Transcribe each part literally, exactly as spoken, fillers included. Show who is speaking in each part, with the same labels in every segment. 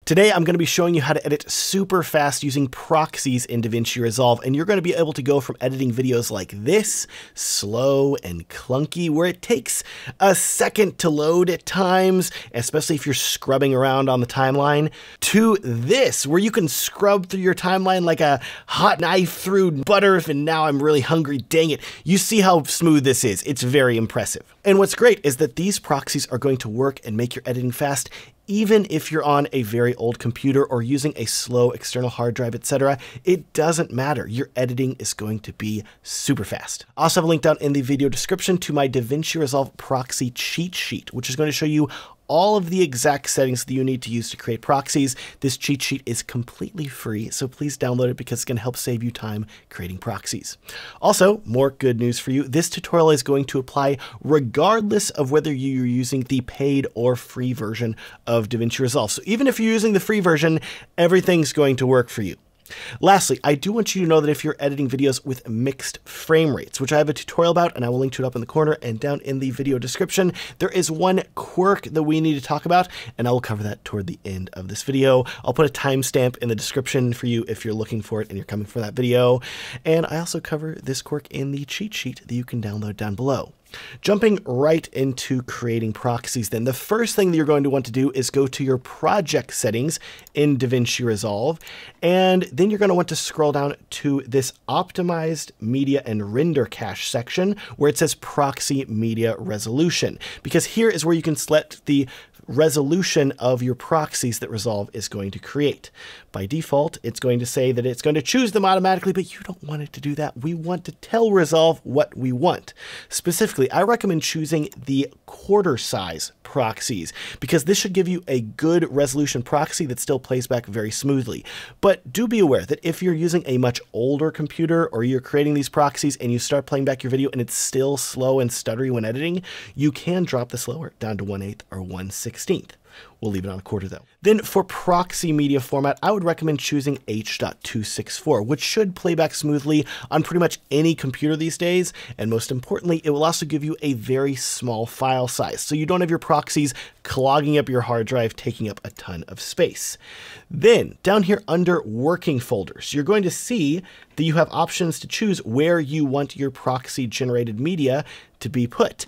Speaker 1: Today, I'm going to be showing you how to edit super fast using proxies in DaVinci Resolve, and you're going to be able to go from editing videos like this, slow and clunky, where it takes a second to load at times, especially if you're scrubbing around on the timeline, to this, where you can scrub through your timeline like a hot knife through butter, and now I'm really hungry, dang it. You see how smooth this is. It's very impressive. And what's great is that these proxies are going to work and make your editing fast even if you're on a very old computer or using a slow external hard drive, et cetera. It doesn't matter. Your editing is going to be super fast. I also have a link down in the video description to my DaVinci Resolve proxy cheat sheet, which is going to show you all of the exact settings that you need to use to create proxies. This cheat sheet is completely free, so please download it because it's going to help save you time creating proxies. Also, more good news for you. This tutorial is going to apply regardless of whether you're using the paid or free version of DaVinci Resolve. So even if you're using the free version, everything's going to work for you. Lastly, I do want you to know that if you're editing videos with mixed frame rates, which I have a tutorial about, and I will link to it up in the corner and down in the video description, there is one quirk that we need to talk about, and I will cover that toward the end of this video. I'll put a timestamp in the description for you if you're looking for it and you're coming for that video. And I also cover this quirk in the cheat sheet that you can download down below. Jumping right into creating proxies then, the first thing that you're going to want to do is go to your project settings in DaVinci Resolve, and then you're going to want to scroll down to this optimized media and render cache section where it says proxy media resolution, because here is where you can select the resolution of your proxies that Resolve is going to create. By default, it's going to say that it's going to choose them automatically, but you don't want it to do that. We want to tell Resolve what we want. Specifically, I recommend choosing the quarter size proxies because this should give you a good resolution proxy that still plays back very smoothly. But do be aware that if you're using a much older computer or you're creating these proxies and you start playing back your video and it's still slow and stuttery when editing, you can drop the slower down to one eighth or one sixteenth. We'll leave it on a quarter though. Then for proxy media format, I would recommend choosing H two sixty-four, which should play back smoothly on pretty much any computer these days. And most importantly, it will also give you a very small file size, so you don't have your proxies clogging up your hard drive, taking up a ton of space. Then down here under working folders, you're going to see that you have options to choose where you want your proxy generated media to be put.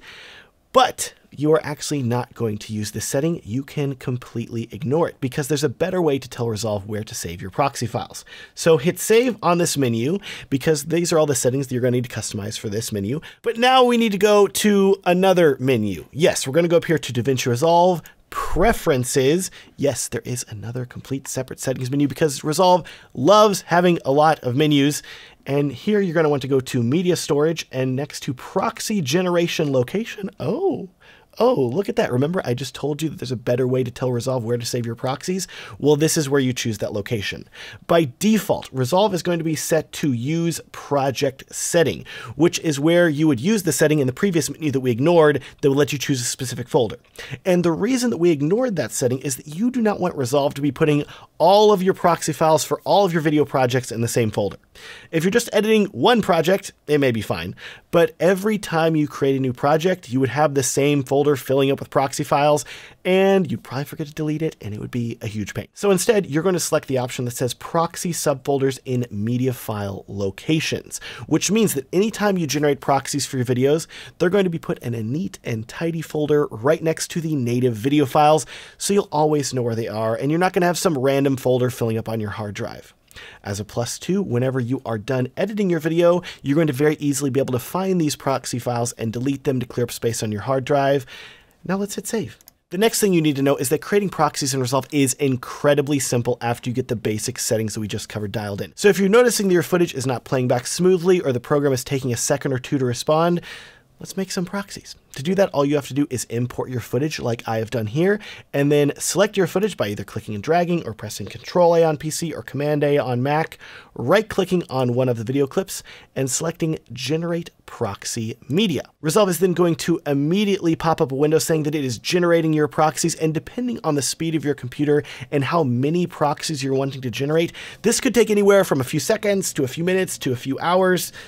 Speaker 1: But you are actually not going to use this setting. You can completely ignore it because there's a better way to tell Resolve where to save your proxy files. So hit save on this menu because these are all the settings that you're going to need to customize for this menu. But now we need to go to another menu. Yes, we're going to go up here to DaVinci Resolve, Preferences. Yes, there is another complete separate settings menu because Resolve loves having a lot of menus. And here you're going to want to go to media storage and next to proxy generation location. Oh, oh, look at that. Remember, I just told you that there's a better way to tell Resolve where to save your proxies. Well, this is where you choose that location. By default, Resolve is going to be set to use project setting, which is where you would use the setting in the previous menu that we ignored that would let you choose a specific folder. And the reason that we ignored that setting is that you do not want Resolve to be putting all of your proxy files for all of your video projects in the same folder. If you're just editing one project, it may be fine, but every time you create a new project, you would have the same folder filling up with proxy files, and you'd probably forget to delete it, and it would be a huge pain. So instead, you're going to select the option that says proxy subfolders in media file locations, which means that anytime you generate proxies for your videos, they're going to be put in a neat and tidy folder right next to the native video files, so you'll always know where they are, and you're not going to have some random folder filling up on your hard drive. As a plus two, whenever you are done editing your video, you're going to very easily be able to find these proxy files and delete them to clear up space on your hard drive. Now let's hit save. The next thing you need to know is that creating proxies in Resolve is incredibly simple after you get the basic settings that we just covered dialed in. So if you're noticing that your footage is not playing back smoothly or the program is taking a second or two to respond, let's make some proxies. To do that, all you have to do is import your footage like I have done here, and then select your footage by either clicking and dragging or pressing control A on P C or command A on Mac, right-clicking on one of the video clips, and selecting Generate Proxy Media. Resolve is then going to immediately pop up a window saying that it is generating your proxies, and depending on the speed of your computer and how many proxies you're wanting to generate, this could take anywhere from a few seconds to a few minutes to a few hours.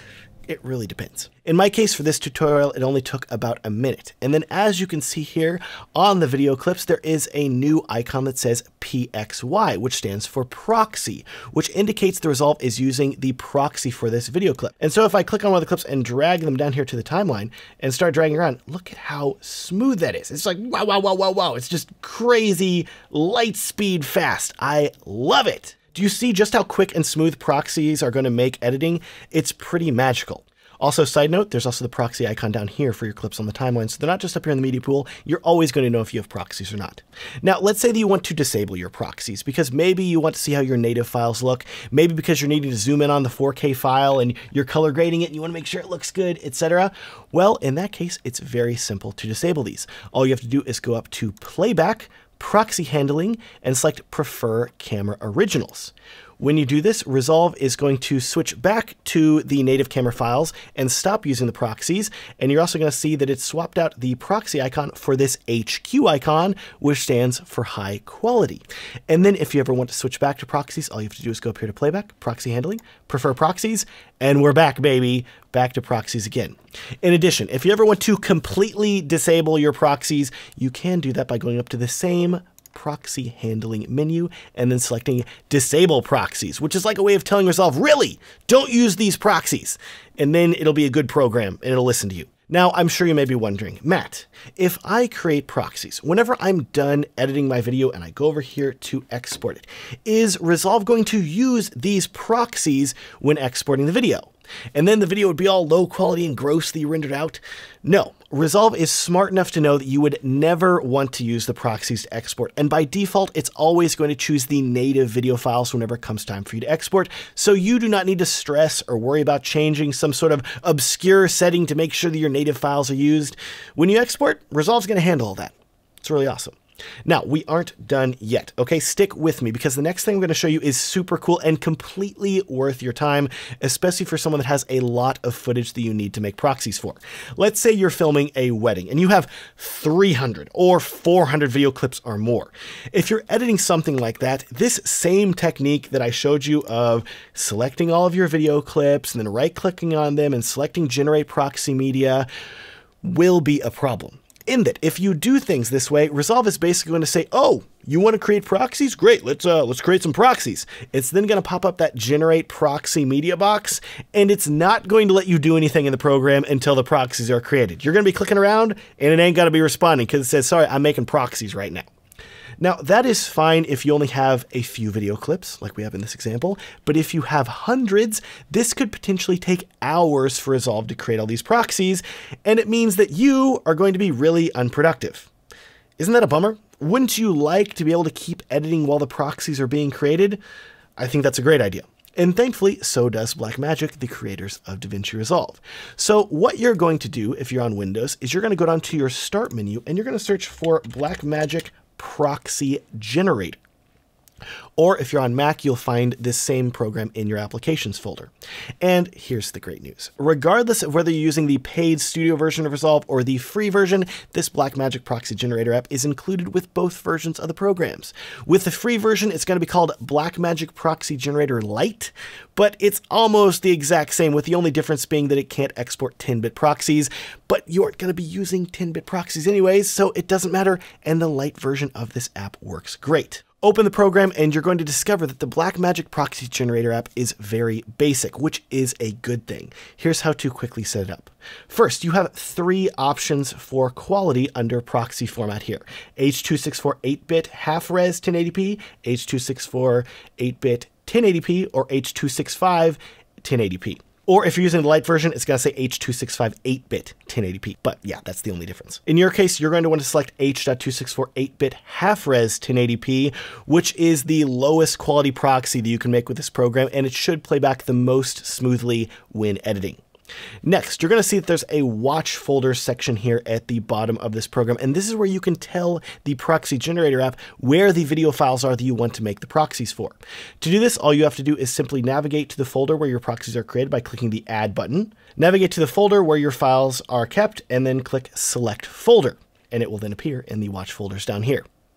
Speaker 1: It really depends. In my case, for this tutorial, it only took about a minute. And then as you can see here on the video clips, there is a new icon that says P X Y, which stands for proxy, which indicates the Resolve is using the proxy for this video clip. And so if I click on one of the clips and drag them down here to the timeline and start dragging around, look at how smooth that is. It's like, wow, wow, wow, wow, wow. It's just crazy light speed fast. I love it. Do you see just how quick and smooth proxies are going to make editing? It's pretty magical. Also, side note, there's also the proxy icon down here for your clips on the timeline, so they're not just up here in the media pool. You're always going to know if you have proxies or not. Now, let's say that you want to disable your proxies because maybe you want to see how your native files look, maybe because you're needing to zoom in on the four K file and you're color grading it and you want to make sure it looks good, et cetera. Well, in that case, it's very simple to disable these. All you have to do is go up to Playback, Proxy Handling, and select Prefer Camera Originals. When you do this, Resolve is going to switch back to the native camera files and stop using the proxies. And you're also going to see that it's swapped out the proxy icon for this H Q icon, which stands for high quality. And then if you ever want to switch back to proxies, all you have to do is go up here to Playback, Proxy Handling, Prefer Proxies, and we're back, baby, back to proxies again. In addition, if you ever want to completely disable your proxies, you can do that by going up to the same proxy handling menu and then selecting disable proxies, which is like a way of telling Resolve, really, don't use these proxies. And then it'll be a good program and it'll listen to you. Now, I'm sure you may be wondering, Matt, if I create proxies, whenever I'm done editing my video and I go over here to export it, is Resolve going to use these proxies when exporting the video? And then the video would be all low quality and grossly rendered out? No, Resolve is smart enough to know that you would never want to use the proxies to export. And by default, it's always going to choose the native video files whenever it comes time for you to export. So you do not need to stress or worry about changing some sort of obscure setting to make sure that your native files are used. When you export, Resolve's going to handle all that. It's really awesome. Now, we aren't done yet, okay? Stick with me because the next thing I'm going to show you is super cool and completely worth your time, especially for someone that has a lot of footage that you need to make proxies for. Let's say you're filming a wedding and you have three hundred or four hundred video clips or more. If you're editing something like that, this same technique that I showed you of selecting all of your video clips and then right-clicking on them and selecting Generate Proxy Media will be a problem. In that, if you do things this way, Resolve is basically going to say, oh, you want to create proxies? Great, let's uh, let's create some proxies. It's then going to pop up that Generate Proxy Media box, and it's not going to let you do anything in the program until the proxies are created. You're going to be clicking around, and it ain't going to be responding because it says, sorry, I'm making proxies right now. Now, that is fine if you only have a few video clips, like we have in this example, but if you have hundreds, this could potentially take hours for Resolve to create all these proxies, and it means that you are going to be really unproductive. Isn't that a bummer? Wouldn't you like to be able to keep editing while the proxies are being created? I think that's a great idea. And thankfully, so does Blackmagic, the creators of DaVinci Resolve. So what you're going to do if you're on Windows is you're going to go down to your Start menu and you're going to search for Blackmagic Proxy Generator. Or if you're on Mac, you'll find this same program in your applications folder. And here's the great news. Regardless of whether you're using the paid studio version of Resolve or the free version, this Blackmagic Proxy Generator app is included with both versions of the programs. With the free version, it's going to be called Blackmagic Proxy Generator Lite, but it's almost the exact same, with the only difference being that it can't export ten bit proxies, but you're going to be using ten bit proxies anyways, so it doesn't matter, and the Lite version of this app works great. Open the program and you're going to discover that the Blackmagic Proxy Generator app is very basic, which is a good thing. Here's how to quickly set it up. First, you have three options for quality under proxy format here. H two sixty-four eight bit half-res ten eighty p, H two sixty-four eight bit ten eighty p, or H two sixty-five ten eighty p. Or if you're using the Lite version, it's going to say H two sixty-five eight bit ten eighty p. But yeah, that's the only difference. In your case, you're going to want to select H two sixty-four eight bit half-res ten eighty p, which is the lowest quality proxy that you can make with this program, and it should play back the most smoothly when editing. Next, you're going to see that there's a watch folder section here at the bottom of this program, and this is where you can tell the Proxy Generator app where the video files are that you want to make the proxies for. To do this, all you have to do is simply navigate to the folder where your proxies are created by clicking the Add button, navigate to the folder where your files are kept, and then click Select Folder, and it will then appear in the watch folders down here.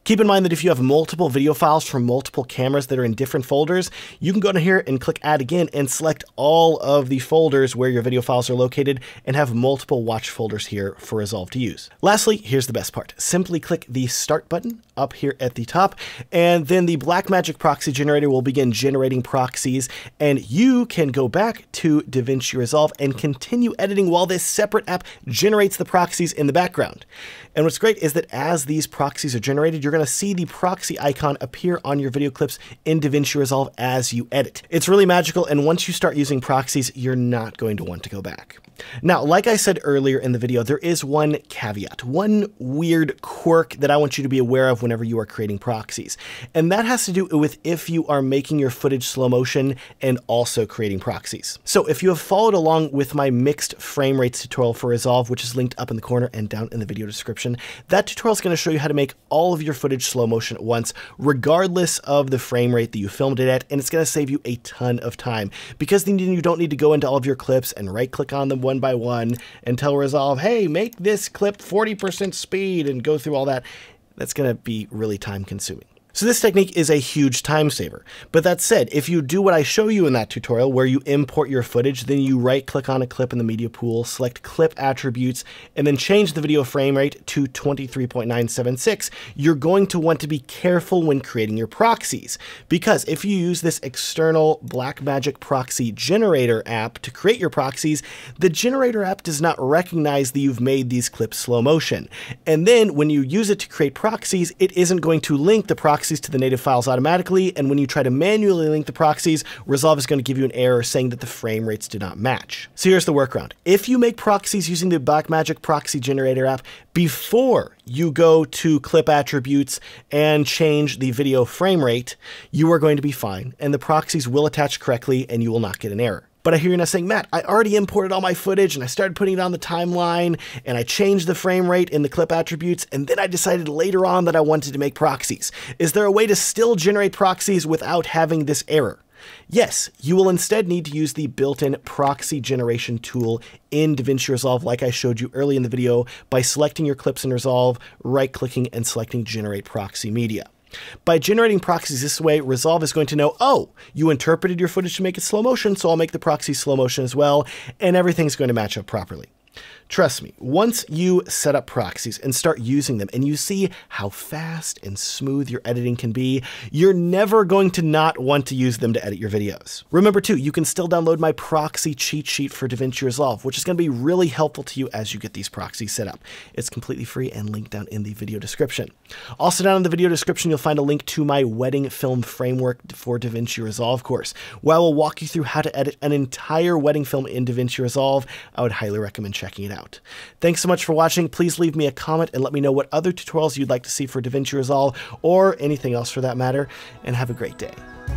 Speaker 1: Keep in mind that if you have multiple video files from multiple cameras that are in different folders, you can go to here and click Add Again and select all of the folders where your video files are located and have multiple watch folders here for Resolve to use. Lastly, here's the best part. Simply click the Start button up here at the top, and then the Blackmagic Proxy Generator will begin generating proxies, and you can go back to DaVinci Resolve and continue editing while this separate app generates the proxies in the background. And what's great is that as these proxies are generated, you're going to see the proxy icon appear on your video clips in DaVinci Resolve as you edit. It's really magical, and once you start using proxies, you're not going to want to go back. Now, like I said earlier in the video, there is one caveat, one weird quirk that I want you to be aware of whenever you are creating proxies. And that has to do with if you are making your footage slow motion and also creating proxies. So if you have followed along with my mixed frame rates tutorial for Resolve, which is linked up in the corner and down in the video description, that tutorial is going to show you how to make all of your footage slow motion at once, regardless of the frame rate that you filmed it at. And it's going to save you a ton of time because then you don't need to go into all of your clips and right click on them one by one and tell Resolve, hey, make this clip forty percent speed and go through all that. That's going to be really time consuming. So this technique is a huge time saver. But that said, if you do what I show you in that tutorial where you import your footage, then you right click on a clip in the media pool, select clip attributes, and then change the video frame rate to twenty-three point nine seven six, you're going to want to be careful when creating your proxies. Because if you use this external Blackmagic Proxy Generator app to create your proxies, the generator app does not recognize that you've made these clips slow motion. And then when you use it to create proxies, it isn't going to link the proxies to the native files automatically, and when you try to manually link the proxies, Resolve is going to give you an error saying that the frame rates do not match. So here's the workaround. If you make proxies using the Blackmagic Proxy Generator app before you go to clip attributes and change the video frame rate, you are going to be fine, and the proxies will attach correctly and you will not get an error. But I hear you now saying, Matt, I already imported all my footage and I started putting it on the timeline and I changed the frame rate in the clip attributes, and then I decided later on that I wanted to make proxies. Is there a way to still generate proxies without having this error? Yes, you will instead need to use the built-in proxy generation tool in DaVinci Resolve like I showed you early in the video by selecting your clips in Resolve, right-clicking, and selecting Generate Proxy Media. By generating proxies this way, Resolve is going to know, oh, you interpreted your footage to make it slow motion, so I'll make the proxy slow motion as well, and everything's going to match up properly. Trust me, once you set up proxies and start using them and you see how fast and smooth your editing can be, you're never going to not want to use them to edit your videos. Remember too, you can still download my proxy cheat sheet for DaVinci Resolve, which is going to be really helpful to you as you get these proxies set up. It's completely free and linked down in the video description. Also down in the video description, you'll find a link to my wedding film framework for DaVinci Resolve course, where I will walk you through how to edit an entire wedding film in DaVinci Resolve. I would highly recommend checking it out. Thanks so much for watching. Please leave me a comment and let me know what other tutorials you'd like to see for DaVinci Resolve or anything else for that matter, and have a great day.